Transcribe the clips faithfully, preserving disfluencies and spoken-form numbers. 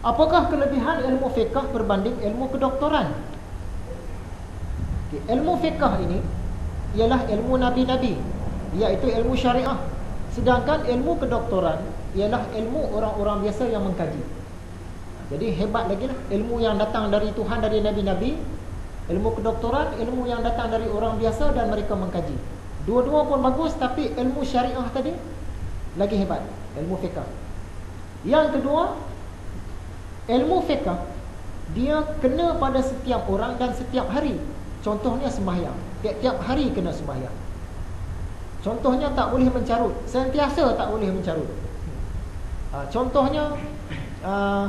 Apakah kelebihan ilmu fiqh berbanding ilmu kedoktoran? Okay, ilmu fiqh ini ialah ilmu nabi-nabi, iaitu ilmu syariah. Sedangkan ilmu kedoktoran ialah ilmu orang-orang biasa yang mengkaji. Jadi hebat lagi lah ilmu yang datang dari Tuhan, dari nabi-nabi. Ilmu kedoktoran, ilmu yang datang dari orang biasa dan mereka mengkaji. Dua-dua pun bagus, tapi ilmu syariah tadi lagi hebat, ilmu fiqh. Yang kedua, ilmu fiqh dia kena pada setiap orang dan setiap hari. Contohnya sembahyang, tiap-tiap hari kena sembahyang. Contohnya tak boleh mencarut, sentiasa tak boleh mencarut. ha, Contohnya uh,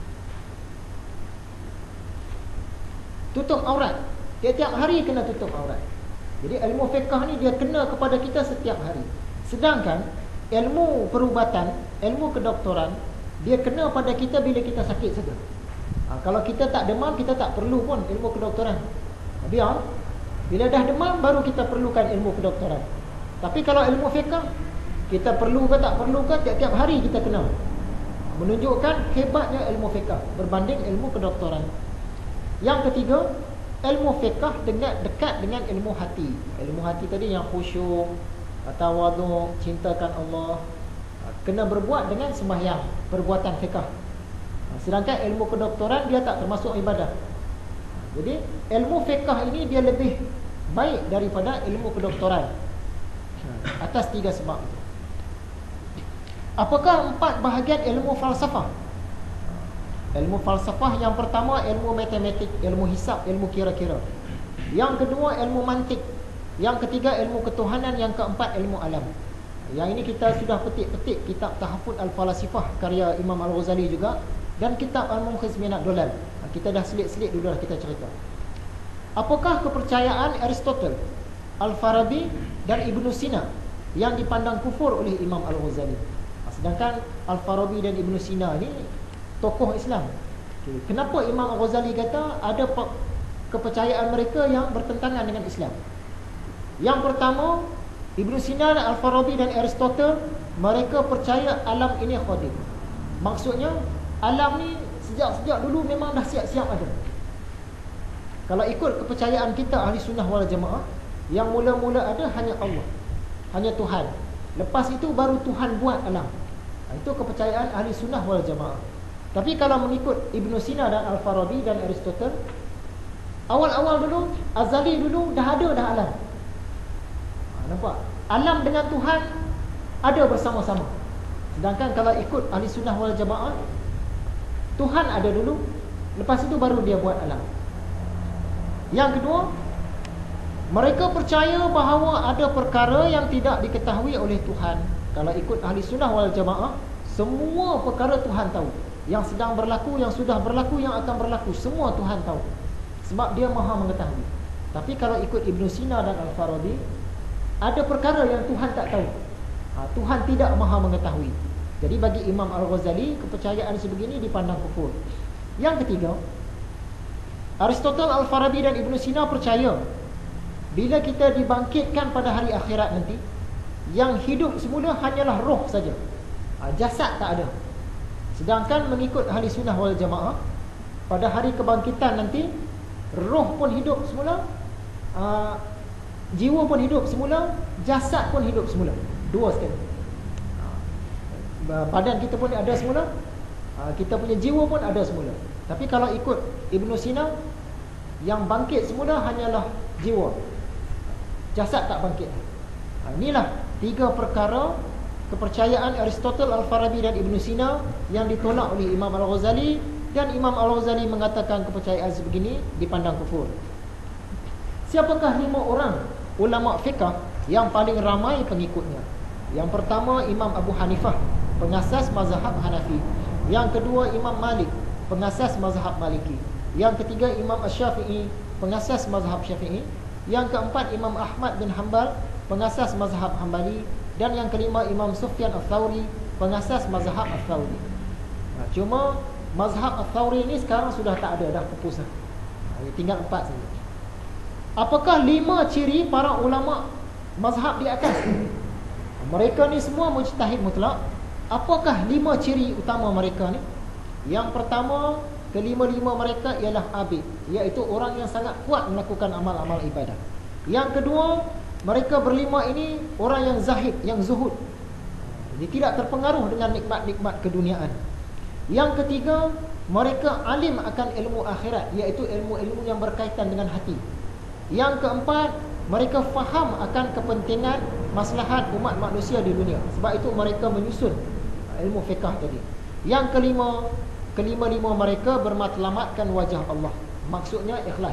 tutup aurat, tiap-tiap hari kena tutup aurat. Jadi ilmu fiqh ni dia kena kepada kita setiap hari. Sedangkan ilmu perubatan, ilmu kedoktoran, dia kena pada kita bila kita sakit saja. ha, Kalau kita tak demam, kita tak perlu pun ilmu kedoktoran. Biar bila dah demam baru kita perlukan ilmu kedoktoran. Tapi kalau ilmu fiqh, kita perlu ke tak perlu ke, tiap-tiap hari kita kena. Menunjukkan hebatnya ilmu fiqh berbanding ilmu kedoktoran. Yang ketiga, ilmu fiqh dengan dekat dengan ilmu hati. Ilmu hati tadi yang khusyuk, tawaduk, cintakan Allah, kena berbuat dengan sembahyang, perbuatan fiqh. Sedangkan ilmu kedoktoran dia tak termasuk ibadah. Jadi ilmu fiqh ini dia lebih baik daripada ilmu kedoktoran atas tiga sebab. Apakah empat bahagian ilmu falsafah? Ilmu falsafah yang pertama ilmu matematik, ilmu hisab, ilmu kira-kira. Yang kedua ilmu mantik. Yang ketiga ilmu ketuhanan. Yang keempat ilmu alam. Yang ini kita sudah petik-petik kitab Tahafud Al-Falasifah karya Imam Al-Ghazali juga, dan kitab Al-Munqiz min ad-Dalal. Kita dah selit-selit dulu dah kita cerita. Apakah kepercayaan Aristotle, Al-Farabi dan Ibnu Sina yang dipandang kufur oleh Imam Al-Ghazali? Sedangkan Al-Farabi dan Ibnu Sina ni tokoh Islam. Okay. Kenapa Imam Al-Ghazali kata ada kepercayaan mereka yang bertentangan dengan Islam? Yang pertama, Ibnu Sina, Al-Farabi dan Aristotle, mereka percaya alam ini qadim. Maksudnya alam ni sejak-sejak dulu memang dah siap-siap ada. Kalau ikut kepercayaan kita ahli sunnah wal jamaah, yang mula-mula ada hanya Allah, hanya Tuhan. Lepas itu baru Tuhan buat alam. Itu kepercayaan ahli sunnah wal jamaah. Tapi kalau mengikut Ibnu Sina dan Al-Farabi dan Aristotle, awal-awal dulu, azali dulu dah ada dah alam. ha, Nampak? Alam dengan Tuhan ada bersama-sama. Sedangkan kalau ikut ahli sunnah wal jamaah, Tuhan ada dulu, lepas itu baru dia buat alam. Yang kedua, mereka percaya bahawa ada perkara yang tidak diketahui oleh Tuhan. Kalau ikut ahli sunnah wal jamaah, semua perkara Tuhan tahu. Yang sedang berlaku, yang sudah berlaku, yang akan berlaku, semua Tuhan tahu. Sebab dia maha mengetahui. Tapi kalau ikut Ibnu Sina dan Al-Farabi, ada perkara yang Tuhan tak tahu. ha, Tuhan tidak maha mengetahui. Jadi bagi Imam Al-Ghazali, kepercayaan sebegini dipandang kufur. Yang ketiga, Aristotle, Al-Farabi dan Ibnu Sina percaya bila kita dibangkitkan pada hari akhirat nanti, yang hidup semula hanyalah roh saja. ha, Jasad tak ada. Sedangkan mengikut ahli sunnah wal jamaah, pada hari kebangkitan nanti, roh pun hidup semula, uh, jiwa pun hidup semula, jasad pun hidup semula. Dua sekali. Badan kita pun ada semula, kita punya jiwa pun ada semula. Tapi kalau ikut Ibnu Sina, yang bangkit semula hanyalah jiwa, jasad tak bangkit. Inilah tiga perkara kepercayaan Aristotle, Al-Farabi dan Ibnu Sina yang ditolak oleh Imam Al-Ghazali, dan Imam Al-Ghazali mengatakan kepercayaan sebegini dipandang kufur. Siapakah lima orang ulama fiqh yang paling ramai pengikutnya? Yang pertama Imam Abu Hanifah, pengasas mazhab Hanafi. Yang kedua Imam Malik, pengasas mazhab Maliki. Yang ketiga Imam Asy-Syafi'i, pengasas mazhab Syafi'i. Yang keempat Imam Ahmad bin Hanbal, pengasas mazhab Hanbali. Dan yang kelima Imam Sufyan Ats-Tsauri, pengasas mazhab Ats-Tsauri. Nah, cuma mazhab Ats-Tsauri ni sekarang sudah tak ada, dah pupus dah. Nah, tinggal empat saja. Apakah lima ciri para ulama mazhab di atas? Mereka ni semua mujtahid mutlak. Apakah lima ciri utama mereka ni? Yang pertama, kelima-lima mereka ialah abid, iaitu orang yang sangat kuat melakukan amal-amal ibadah. Yang kedua, mereka berlima ini orang yang zahid, yang zuhud. Dia tidak terpengaruh dengan nikmat-nikmat keduniaan. Yang ketiga, mereka alim akan ilmu akhirat, iaitu ilmu-ilmu yang berkaitan dengan hati. Yang keempat, mereka faham akan kepentingan maslahat umat manusia di dunia. Sebab itu mereka menyusun ilmu fiqh tadi. Yang kelima, kelima-lima mereka bermatlamatkan wajah Allah. Maksudnya ikhlas.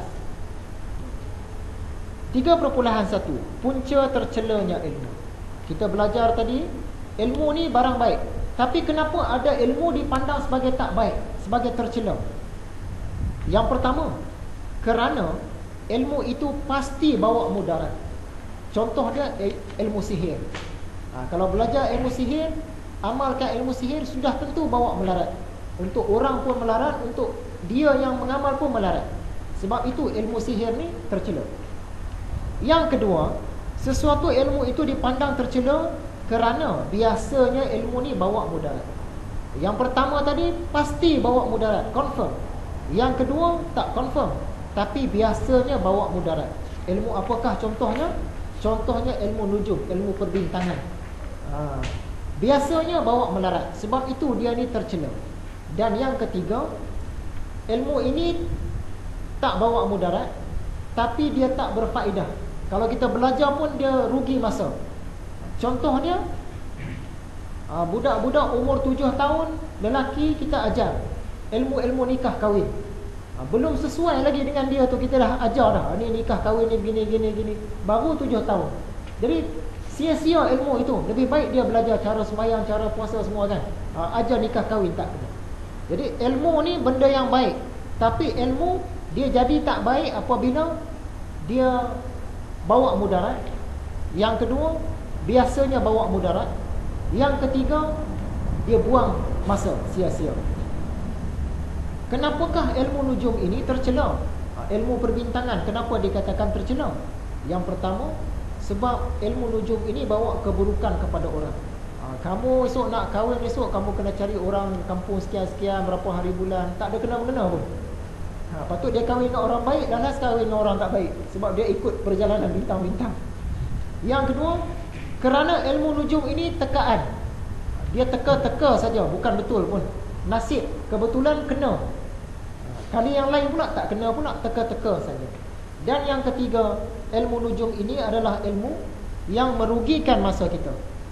tiga perpuluhan satu, punca tercelanya ilmu. Kita belajar tadi, ilmu ni barang baik. Tapi kenapa ada ilmu dipandang sebagai tak baik, sebagai tercela? Yang pertama, kerana ilmu itu pasti bawa mudarat. Contoh dia ilmu sihir. Ha, kalau belajar ilmu sihir, amalkan ilmu sihir, sudah tentu bawa melarat. Untuk orang pun melarat, untuk dia yang mengamal pun melarat. Sebab itu ilmu sihir ni tercela. Yang kedua, sesuatu ilmu itu dipandang tercela kerana biasanya ilmu ni bawa mudarat. Yang pertama tadi pasti bawa mudarat, confirm. Yang kedua tak confirm, tapi biasanya bawa mudarat. Ilmu apakah contohnya? Contohnya ilmu nujum, ilmu perbintangan. ha. Biasanya bawa melarat. Sebab itu dia ni tercela. Dan yang ketiga, ilmu ini tak bawa mudarat, tapi dia tak berfaedah. Kalau kita belajar pun dia rugi masa. Contohnya, budak-budak umur tujuh tahun, lelaki kita ajar ilmu-ilmu nikah kahwin. Belum sesuai lagi dengan dia tu, kita dah ajar dah, ni nikah kahwin ni gini gini gini, baru tujuh tahun. Jadi sia-sia ilmu itu. Lebih baik dia belajar cara sembahyang, cara puasa semua kan. Ajar nikah kahwin tak kena. Jadi ilmu ni benda yang baik, tapi ilmu dia jadi tak baik apabila dia bawa mudarat. Yang kedua, biasanya bawa mudarat. Yang ketiga, dia buang masa, sia-sia. Kenapakah ilmu nujum ini tercela? Ilmu perbintangan, kenapa dikatakan tercela? Yang pertama, sebab ilmu nujum ini bawa keburukan kepada orang. ha, Kamu esok nak kahwin, esok kamu kena cari orang kampung sekian-sekian, berapa hari bulan, tak ada kena-mengena pun. ha, Patut dia kahwin dengan orang baik, dan last kahwin dengan orang tak baik, sebab dia ikut perjalanan bintang-bintang. Yang kedua, kerana ilmu nujum ini tekaan. Dia teka-teka saja, bukan betul pun. Nasib, kebetulan kena. Kali yang lain pula tak kena pula, teka-teka saja. Dan yang ketiga, ilmu nujum ini adalah ilmu yang merugikan masa kita.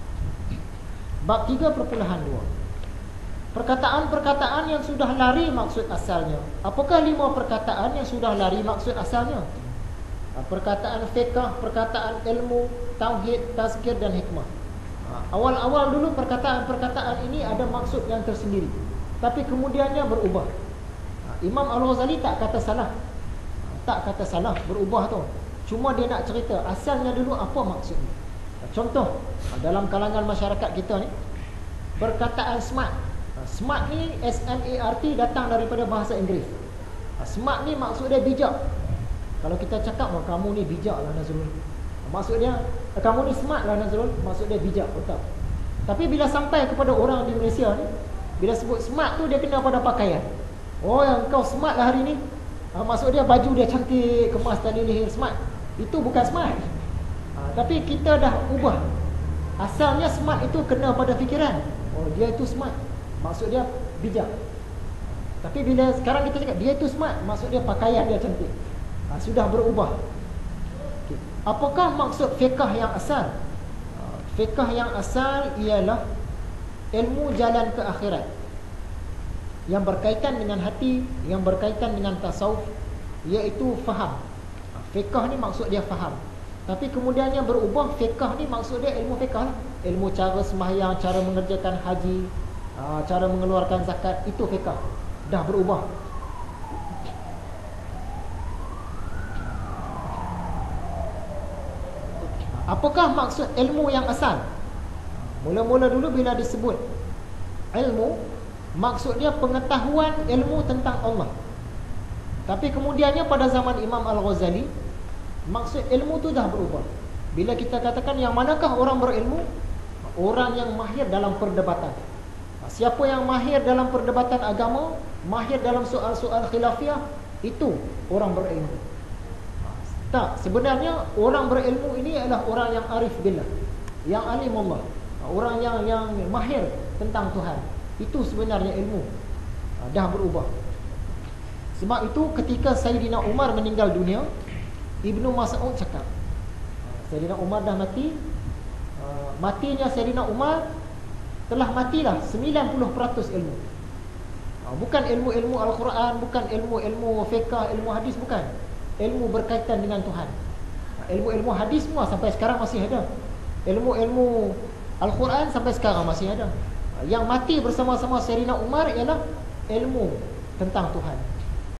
Bab tiga perpuluhan dua, perkataan-perkataan yang sudah lari maksud asalnya. Apakah lima perkataan yang sudah lari maksud asalnya? Perkataan fiqh, perkataan ilmu, tauhid, tazkir dan hikmah. Awal-awal dulu perkataan-perkataan ini ada maksud yang tersendiri, tapi kemudiannya berubah. Imam Al-Ghazali tak kata salah, tak kata salah, berubah tu. Cuma dia nak cerita asalnya dulu apa maksudnya. Contoh, dalam kalangan masyarakat kita ni, perkataan smart. Smart ni, S M A R T, datang daripada bahasa Inggeris. Smart ni maksud dia bijak. Kalau kita cakap, oh, kamu ni bijak lah Nazrul, maksud dia, kamu ni smart lah Nazrul, maksud dia bijak, betul. Tapi bila sampai kepada orang di Malaysia ni, bila sebut smart tu, dia kena pada pakaian. Oh, yang kau smart lah hari ni, ha, maksud dia baju dia cantik, kemas tali leher, smart. Itu bukan smart. ha, Tapi kita dah ubah. Asalnya smart itu kena pada fikiran, oh dia itu smart, maksud dia bijak. Tapi bila sekarang kita cakap dia itu smart, maksud dia pakaian dia cantik. ha, Sudah berubah. okay. Apakah maksud fiqh yang asal? ha, Fiqh yang asal ialah ilmu jalan ke akhirat, yang berkaitan dengan hati, yang berkaitan dengan tasawuf, iaitu faham. ha, Fiqh ni maksud dia faham. Tapi kemudiannya berubah, fiqh ni maksud dia ilmu fiqh lah. Ilmu cara sembahyang, cara mengerjakan haji, ha, cara mengeluarkan zakat, itu fiqh. Dah berubah. Apakah maksud ilmu yang asal? Mula-mula dulu bila disebut ilmu, maksud dia pengetahuan ilmu tentang Allah. Tapi kemudiannya pada zaman Imam Al-Ghazali, maksud ilmu tu dah berubah. Bila kita katakan yang manakah orang berilmu? Orang yang mahir dalam perdebatan. Siapa yang mahir dalam perdebatan agama, mahir dalam soal-soal khilafiah, itu orang berilmu. Tak, sebenarnya orang berilmu ini adalah orang yang arif billah, yang alim Allah, orang yang yang mahir tentang Tuhan. Itu sebenarnya ilmu. Dah berubah. Sebab itu ketika Sayyidina Umar meninggal dunia, Ibnu Mas'ud cakap, Sayyidina Umar dah mati. Matinya Sayyidina Umar, telah matilah sembilan puluh peratus ilmu. Bukan ilmu-ilmu Al-Quran, bukan ilmu-ilmu fiqh, ilmu hadis, bukan. Ilmu berkaitan dengan Tuhan. Ilmu-ilmu hadis semua sampai sekarang masih ada. Ilmu-ilmu Al-Quran sampai sekarang masih ada. Yang mati bersama-sama Sayyidina Umar ialah ilmu tentang Tuhan.